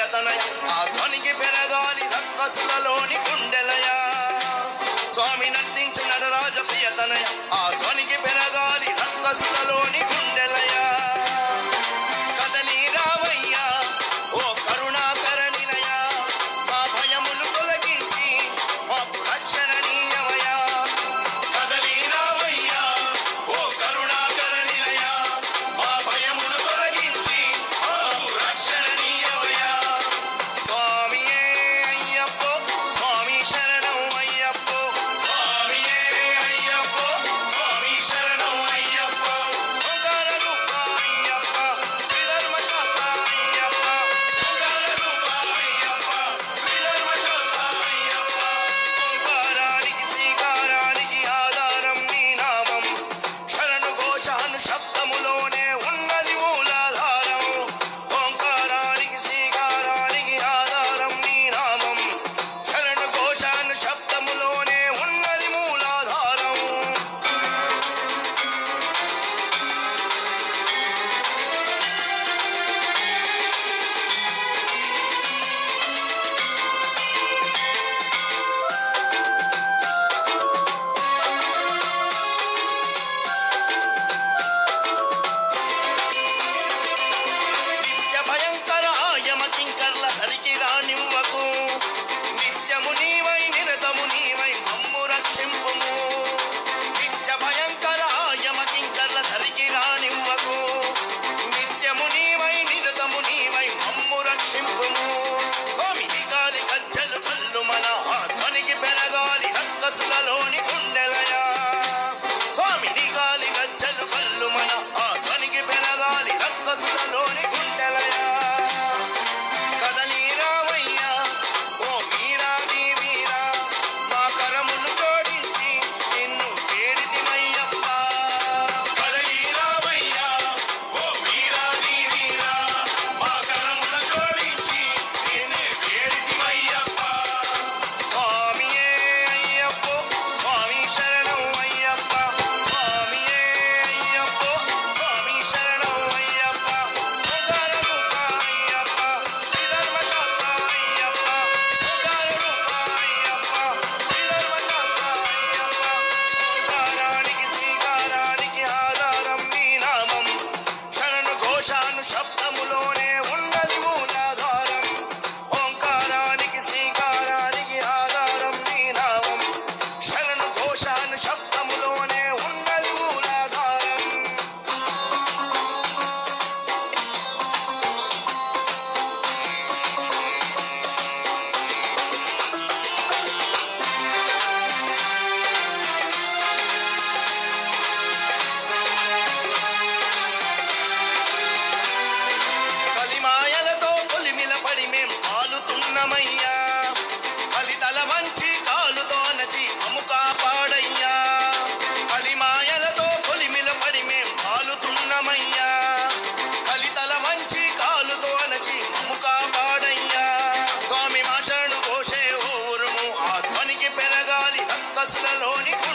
ప్రియతనయ ఆ ధ్వనికి పెరగాలి రక్కసులలోని గుండెలయ స్వామి నర్తించు నటరాజ ప్రియతనయ ఆ ధ్వనికి పెరగాలి రక్కసులలోని గుండెలయ కదలి రావయ్య ఓ కరుణాకరణిలయ మా భయములు తొలగించి మాకు రక్షణ నీయవయ కదలి రావయ్య ఓ కరుణాకరణిలయ మా భయములు తొలగించి మాకు రక్షణ నీయవయ స్వామియే అయ్యప్పో స్వామి శరణం అయ్యప్పో స్వామియే అయ్యప్పో స్వామి శరణం అయ్యప్పో ఓంకార రూప అయ్యప్ప శ్రీధర్మ శాస్త్ర అయ్యప్ప ఓంకార రూప అయ్యప్ప శ్రీధర్మ శాస్త్ర అయ్యప్ప ఓంకారానికి శ్రీకారానికి ఆధారం నీ నామం శరణు ఘోషాను శబ్దములోనే ఉన్నది మూలాధారం ఓంకారానికి శ్రీకారానికి ఆధారం నీ నామం శరణు ఘోషాను శబ్దములోనే ఉన్నది మూలాధారం నిత్య భయంకర ఆయమ కింకర్ల హరికి రానివ్వకు నిత్యము నీవై నిరతము నీవై మమ్ము రక్షింపుము నిత్య భయంకర ఆయమ కింకర్ల హరికి రానివ్వకు నిత్యము నీవై నిరతము నీవై మమ్ము రక్షింపుము స్వామి గాలి గజ్జలు కల్లు మన ఆ ధ్వనికి పెరగాలి రక్కసులలోని గుండెలయ స్వామి గాలి గజ్జలు కల్లు మన ఆ ధ్వనికి పెరగాలి రక్కసులలోని గుండెలయ కదలి రావయ్య ఓ వీరాది వీరా మా కరములు జోడించి నిన్ను వేడితిమయ్యప్ప కదలి రావయ్య ఓ వీరాది వీరా మా కరములు జోడించి నిన్ను వేడితిమయ్యప్ప స్వామియే అయ్యప్పో స్వామి శరణం అయ్యప్ప స్వామియే అయ్యప్పో స్వామి శరణం అయ్యప్ప ఓంకార రూప అయ్యప్ప శ్రీధర్మ శాస్త్ర అయ్యప్ప ఓంకార రూప అయ్యప్ప శ్రీధర్మ శాస్త్ర అయ్యప్ప ఓంకారానికి శ్రీకారానికి ఆధారం నీ నామం శరణు ఘోషాను శబ్దములోనే ఉన్నది మూలాధారం ఓంకారానికి శ్రీకారానికి ఆధారం నీ నామం శరణు ఘోషాను శబ్దములోనే ఉన్నది మూలాధారం కలిమాయలతో కొలిమిల పడి మేం కాలుతున్నమయ్యా కలితల వంచి కాలుతో నచి అము కాపాడయ్యా కలిమాయలతో కొలిమిల పడి మేం కాలుతున్నమయ్యా కలితల వంచి కాలుతో నచి అము కాపాడయ్యా స్వామి మా శరణు ఘోషే ఓ ఉరుము ఆ ధ్వనికి పెరగాలి రక్కసులలోని